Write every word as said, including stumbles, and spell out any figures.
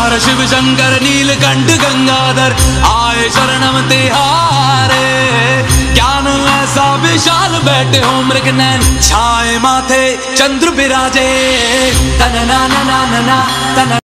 हर शिव शंकर नीलकंठ गंगाधर आए शरणम तिहारे। ज्ञान ऐसा विशाल बैठे हो मृग नैन छाए माथे चंद्र बिराजे। तन ना ना ना ना ना तन